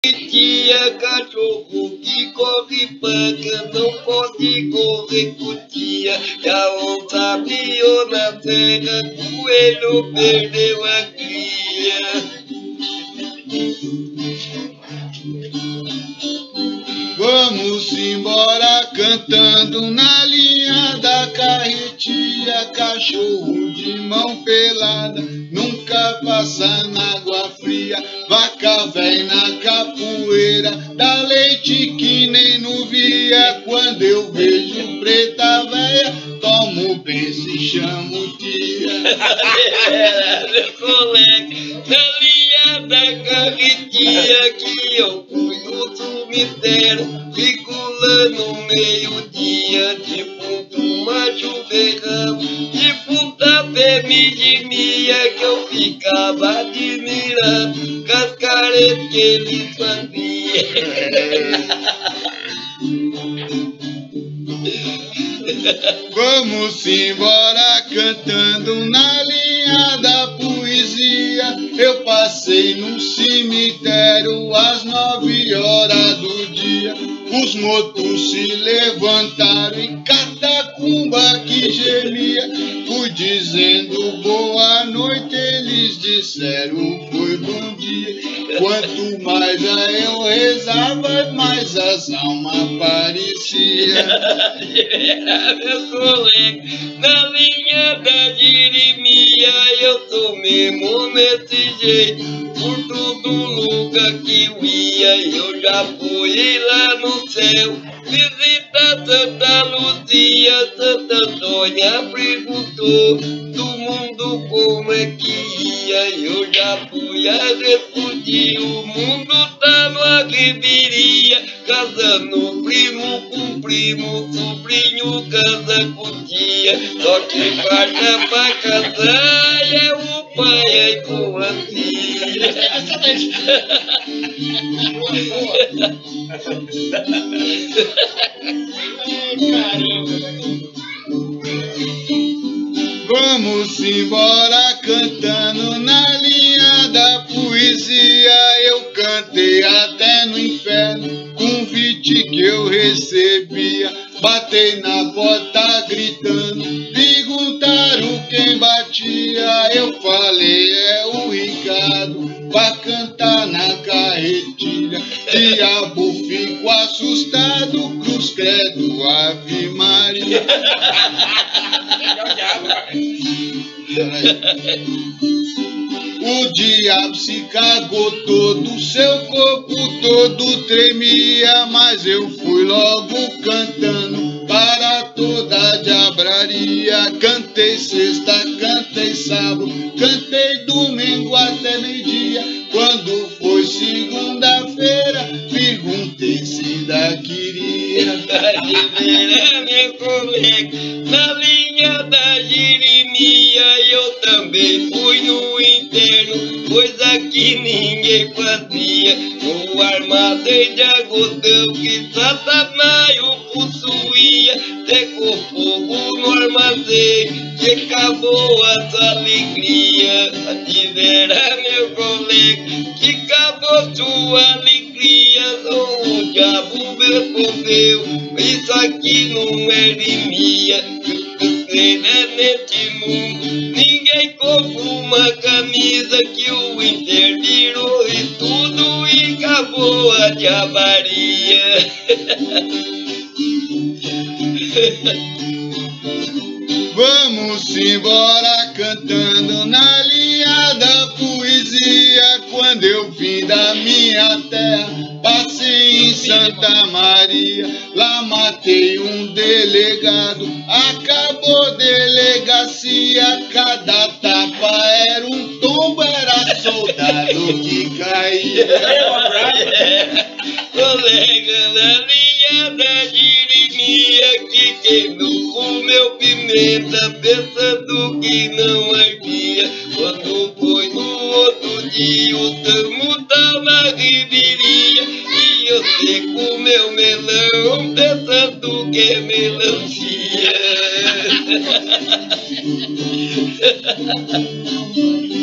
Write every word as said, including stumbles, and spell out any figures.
Tia cachorro que corre panca, não pode correr com tia. A onça piou na terra, coelho perdeu a cria. Vamos embora cantando na linha da carretia. Cachorro de mão pelada nunca passa na água fria. Vaca véi na capoeira dá leite que nem no via. Quando eu vejo preta véia, tomo benção e chamo tia. Meu colega, na linha da carretia que eu fui no cemitério, fico lá no meio-dia, defunto macho berrão, defunta fêmea de minha, que eu ficava admirando as caretas que eles faziam. Vamos embora cantando na linha da poesia. Eu passei num cemitério às nove horas do dia. Os motos se levantaram e catacumba que gemia. Fui dizendo boa noite, eles disseram foi bom dia. Quanto mais eu rezava, mais as almas apareciam. Meu colega, na linha da Jeremia, eu tô mesmo nesse jeito. Por todo lugar que eu ia, eu já fui lá no céu. Visita Santa Luzia, Santa Antônia perguntou do mundo como é que ia. Eu já fui a respondi, o mundo tá numa reveria, casando primo com primo, sobrinho casa com tia. Só que falta pra casar é o pai aí com a filha. Vamos embora cantando na linha da poesia. Eu cantei até no inferno, convite que eu recebia. Batei na porta gritando, perguntaram quem batia. Eu falei é o Ricardo, pra cantar na carretilha. Diabo ficou assustado, cruz credo, ave Maria. O diabo se cagou todo, seu corpo todo tremia. Mas eu fui logo cantando para toda a diabraria. Cantei sexta, cantei sábado, cantei domingo até meio-dia. Quando foi segunda-feira, perguntei se ainda queria. Meu colega, na linha da Jeremia, eu também fui no interno, coisa que ninguém fazia. No armazém de algodão que Satanás o possuía, secou fogo no armazém, que acabou as alegrias. Tivera, meu colega, que acabou sua alegria. O diabo respondeu, isso aqui não é rimia. Você é neste mundo, ninguém compra uma camisa, que o Inter virou e tudo e acabou a diabaria. Vamos embora cantando na linha da poesia. Quando eu vim da minha terra, passei em Santa Maria. Lá matei um delegado, acabou a delegacia. Cada tapa era um tombo, era soldado que caía. Colega, na linha da Jeremia, que queimou com meu pimenta, pensando que não ardia. Quando foi no outro dia, o tamo tá na riberia, e eu seco meu melão, pensando que é melancia.